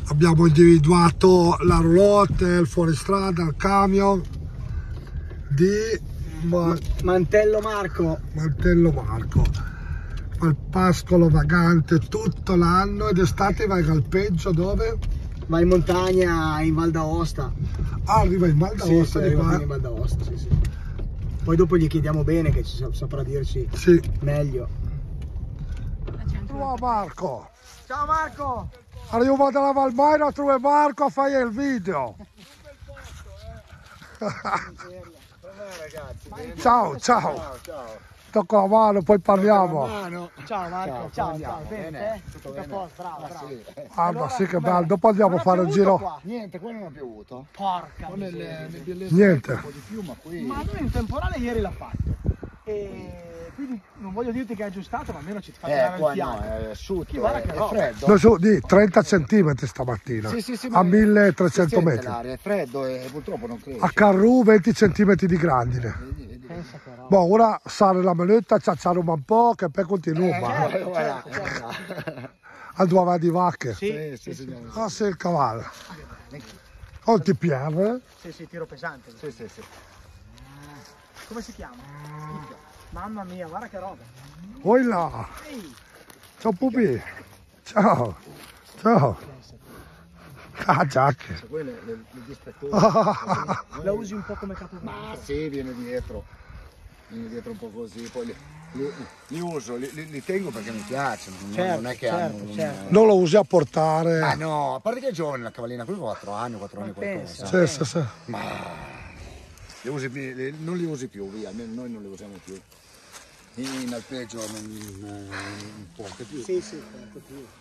Abbiamo individuato la roulotte, il fuoristrada, il camion di Mantello Marco. Mantello Marco. Fa il pascolo vagante tutto l'anno ed estate vai in alpeggio dove? Va in montagna in Val d'Aosta. Ah, arriva in Val d'Aosta, in Val d'Aosta, sì. Poi dopo gli chiediamo bene che ci saprà dirci meglio. Ciao Marco. Ciao Marco. Arrivo dalla Valmaina, trovo Marco a fare il video. Ciao. Tocco la mano, poi parliamo. Ciao Marco, ciao. Bene? Tutto a posto, bravo. Guarda, sì che bello. Dopo andiamo a fare un giro. Qua. Niente, qua non ha piovuto. Porca. Niente. Un po' di più, ma qui... Ma lui un temporale ieri l'ha fatto. E quindi non voglio dirti che è aggiustato, ma almeno ci fa tirare il fiato. No, è asciutto, guarda che è roba. freddo. Noi su di 30 centimetri stamattina, Sì, a 1300 metri. L'aria è freddo e purtroppo non cresce. A Carru 20 centimetri di grandine. Pensa che roba. Boh, ora sale la manetta, ciacciaremo un po' che poi continua. Certo. Al due va di vacche. Sì, signore. Ah sì, il cavallo. Ho il TPR. Sì, tiro pesante. Sì. Come si chiama? Mamma mia, guarda che roba. Oi là. Ciao Pupi. Ciao. Ah, giacche. Quelle le dispettose. La usi un po' come capovita? Ma sì, viene dietro un po' così, poi li uso, li tengo perché mi piacciono, non è che hanno Non lo usi a portare. Ah no, a parte che è giovane la cavallina, qui 4 anni qualcosa. Sì. Ma non li usi più, via, almeno noi non li usiamo più. In alpeggio un po' anche più. Sì, un po' più.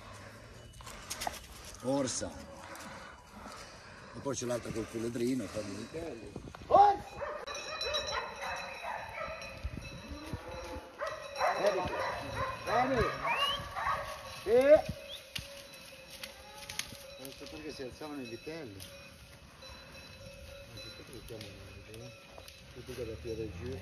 Orsa. E poi c'è l'altra col puledrino, qua di vitelli. Non so perché si alzavano i vitelli. Non so perché chiamano, tutto da tirare giù.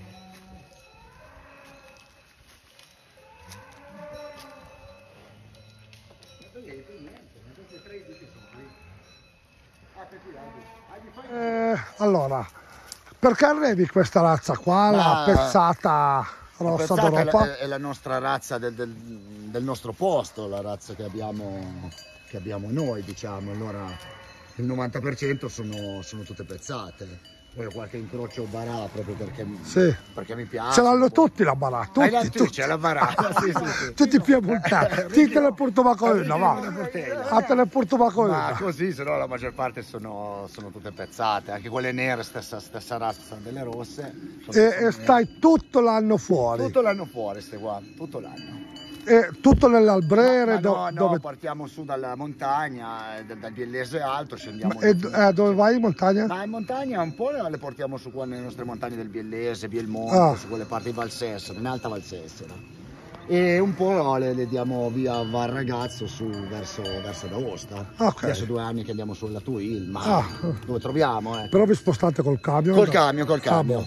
Allora, perché arrivi questa razza qua, la pezzata rossa d'Europa? È la nostra razza del nostro posto, la razza che abbiamo noi, diciamo. Allora il 90% sono tutte pezzate. Poi ho qualche incrocio barà proprio perché mi piace. Ce l'hanno tutti la barà, tutti. C'è la barà. Sì. Tutti piemontati. Ti te ne porto ma con una, va. A te ne porto ma con Ma una. così, se no la maggior parte sono tutte pezzate, anche quelle nere, stessa razza delle rosse. E stai tutto l'anno fuori? Tutto l'anno fuori, stai qua, tutto l'anno. E tutto nell'albrere? No, partiamo su dalla montagna, dal Biellese alto, scendiamo. E dove vai in montagna? Ma in montagna un po' le portiamo su qua nelle nostre montagne del Biellese, Bielmonte, su quelle parti di Valsessera, in alta Valsessera. E un po' le diamo via Varragazzo su verso d'Aosta. Okay. Adesso 2 anni che andiamo sulla Tuil, ma dove troviamo? Però vi spostate col camion? Col camion.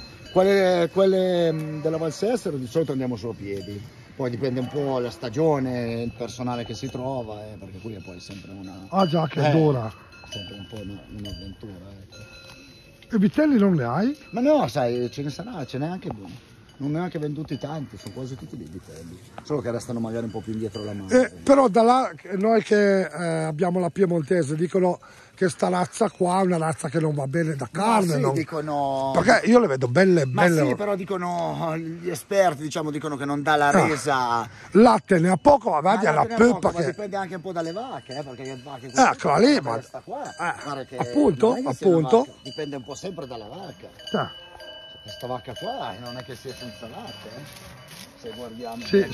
Quelle della Valsessera di solito andiamo solo a piedi. Poi dipende un po' la stagione, il personale che si trova, perché qui è poi sempre una... Ah già, che dura. Sempre un po' un'avventura, ecco. E vitelli non ne hai? Ma no, sai, ce n'è anche non ne ho anche venduti tanti, sono quasi tutti dei vitelli. Solo che restano magari un po' più indietro la mano. Però da là, noi che abbiamo la piemontese, dicono che sta razza qua è una razza che non va bene da carne. Sì, dicono... Perché io le vedo belle. Ma sì, però dicono, gli esperti dicono che non dà la resa. Latte ne ha poco, ma vedi alla puppa che... Ma dipende anche un po' dalle vacche, perché le vacche... Eccola lì, ma... Che appunto. Dipende un po' sempre dalla vacca. Questa vacca qua non è che sia senza latte, se guardiamo. Sì.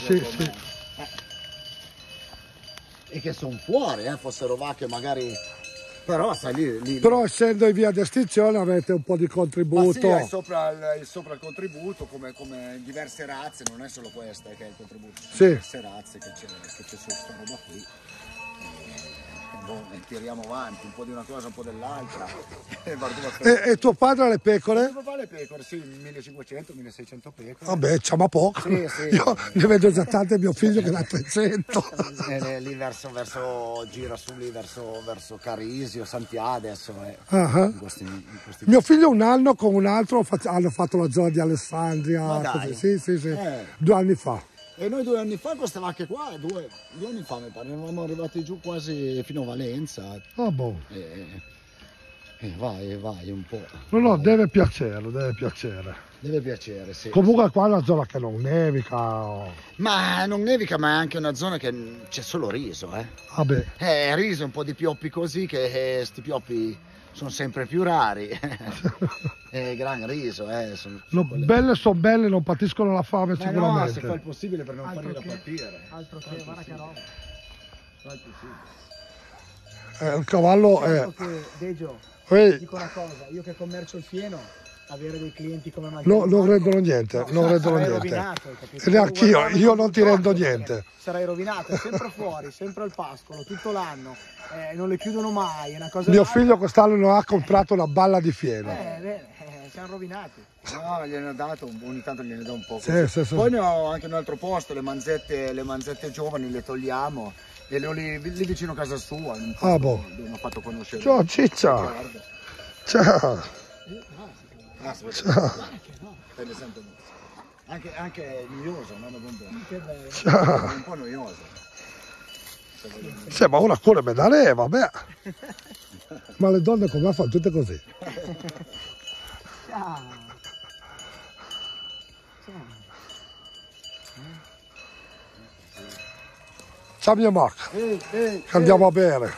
E che sono fuori, fossero vacche magari... Però sai lì. Però essendo in via d'estinzione avete un po' di contributo. Ma sì, sopra il contributo, come diverse razze, non è solo questa che è il contributo, ci sono diverse razze che c'è su questa roba qui. tiriamo avanti un po' di una cosa, un po' dell'altra. E tuo padre ha le pecore? Mio papà le pecore, sì, 1500, 1600 pecore. Vabbè, c'ha ma poco. Sì, sì. Io ne vedo già tante, mio figlio che ne ha 300. Lì verso gira su lì verso Carisio, Santiago adesso Ah. in questi Mio figlio un anno con un altro hanno fatto la zona di Alessandria. Ma dai. Così. Sì. 2 anni fa. E noi 2 anni fa queste vacche qua, due anni fa mi pare, eravamo arrivati giù quasi fino a Valenza. Ah, boh. E vai un po'. No, deve piacere, deve piacere. Deve piacere, sì. Comunque qua è una zona che non nevica. Ma non nevica, ma è anche una zona che c'è solo riso, Vabbè. Riso, un po' di pioppi così, che sti pioppi sono sempre più rari. Gran riso, Belle sono belle, non patiscono la fame ma sicuramente. no, se fa il possibile per non farli da partire. Altro che, guarda che roba. Fa il possibile. Il cavallo è... Certo che, Deggio, dico una cosa, io che commercio il fieno, avere dei clienti come Magari... No, non rendono niente, non rendono sarai niente. Rovinato, capito? E neanche io non ti rendo niente. Sarai rovinato, è sempre fuori, sempre al pascolo, tutto l'anno, non le chiudono mai, è una cosa... Mio figlio quest'anno non ha comprato una balla di fieno. siamo rovinati. No, gliene ho dato, ogni tanto gliene do un po'. Sì. Poi ne ho anche un altro posto, le manzette giovani le togliamo e le ho lì vicino a casa sua. Boh. Mi ha fatto conoscere. Ciao Ciccia. Ciao. Ciao. Anche noioso, no? Che bello. Ciao. Un po' noioso. Sì, ma una cura me la vabbè. Ma le donne come fanno tutte così. Ciao. Ciao mia Mac. Che andiamo a bere.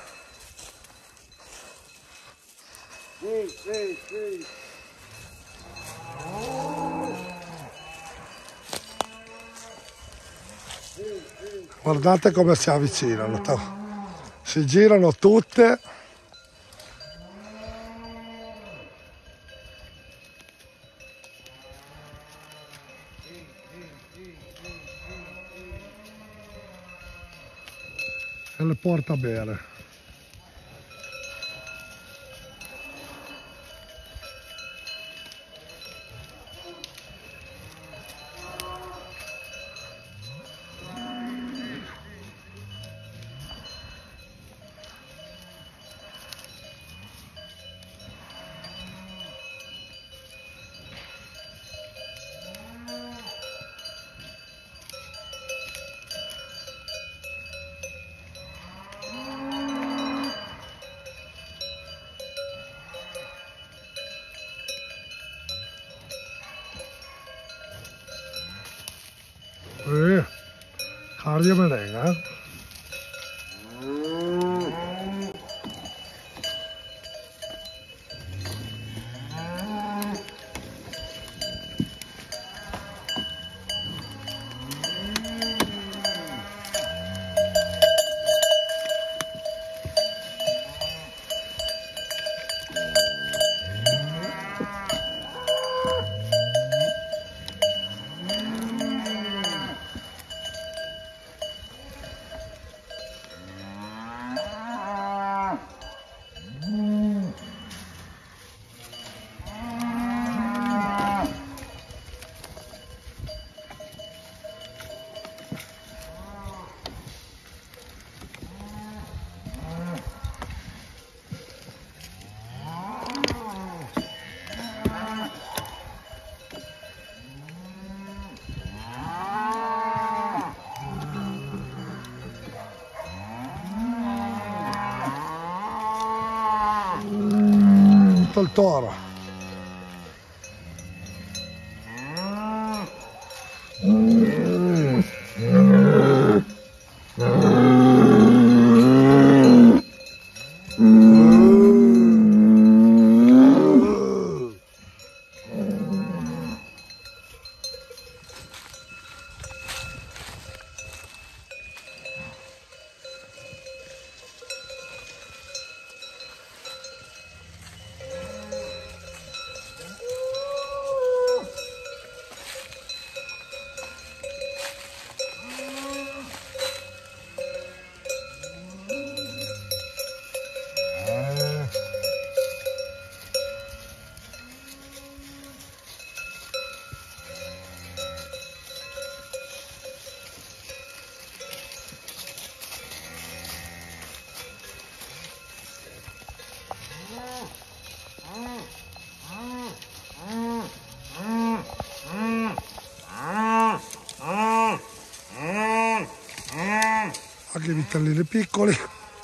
Guardate come si avvicinano, si girano tutte. E le porta a bere. Cardio merenga. Il toro. anche i vitellini piccoli.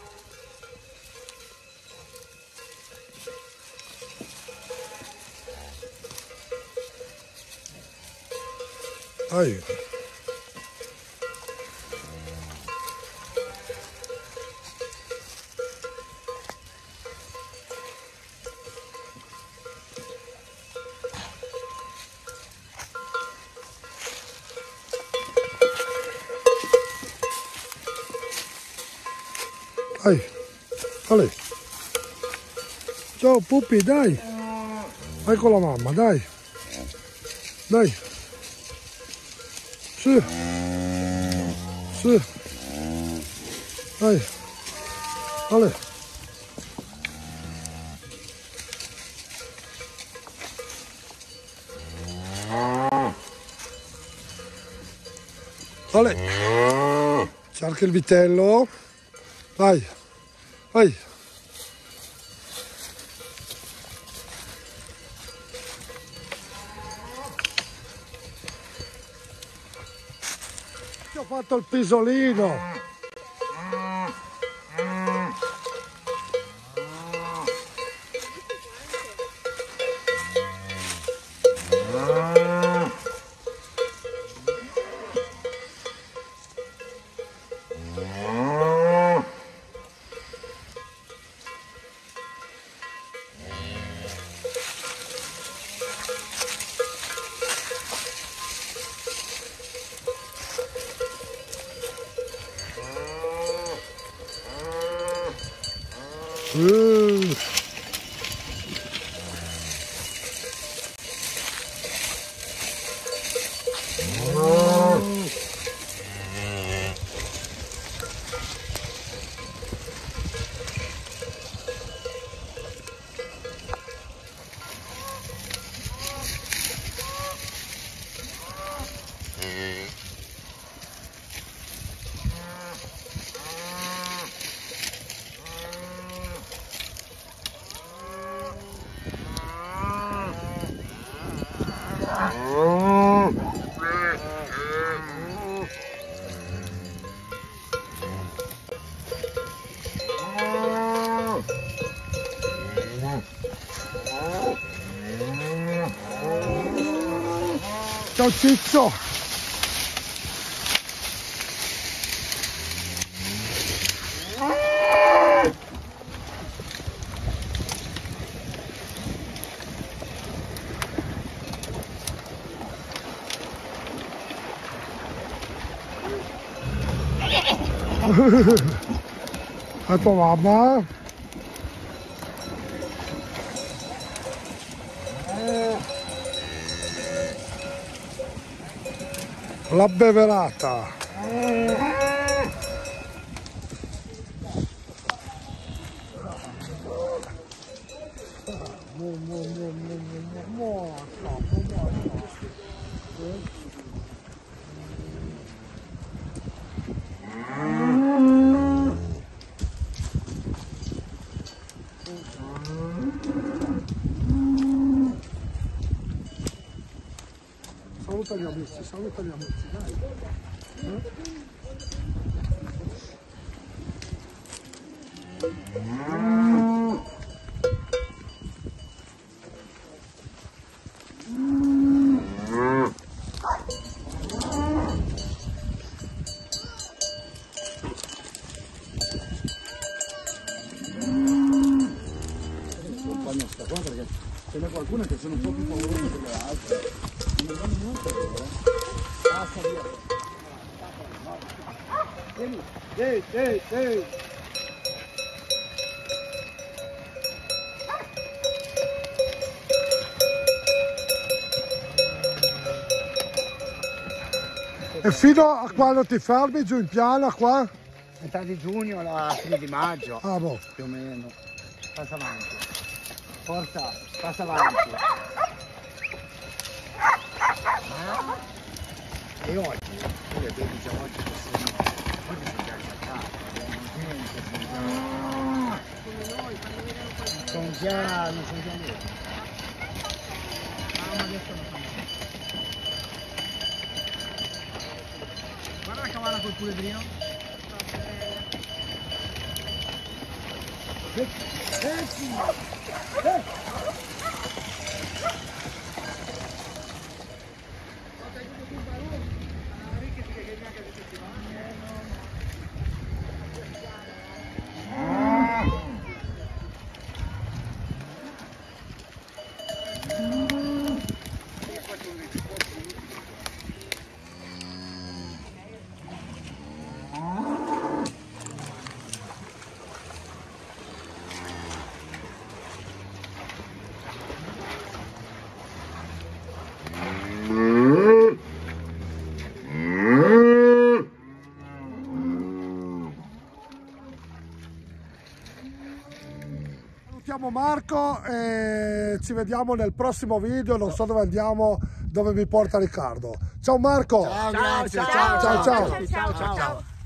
Dai. Dai, Ale. Ciao Pupi, dai. Vai con la mamma, dai. Dai. Su. Su. Dai. Ale. Ale. C'è anche il vitello. Vai. Vai. Ti ho fatto il pisolino. Ciao Ciccio! A tua mamma? La beverata. Saluta gli amici, dai. Sta qua perché ce n'è qualcuna che sono un po' più paurose delle altre. Non danno niente loro. Passa via. Vieni. Ehi. E fino a quando ti fermi giù in piana qua? Metà di giugno alla fine di maggio. Ah boh. Più o meno. Passa avanti. Forza, passa avanti. E oggi, tu le vedi già oggi che sono già saltati. Non sono già lì. Ma adesso non fanno. Guarda la cavala col puledrino. Salutiamo Marco e ci vediamo nel prossimo video. Non so dove andiamo, dove mi porta Riccardo. Ciao Marco. Ciao, grazie. Ciao, ciao. Ciao.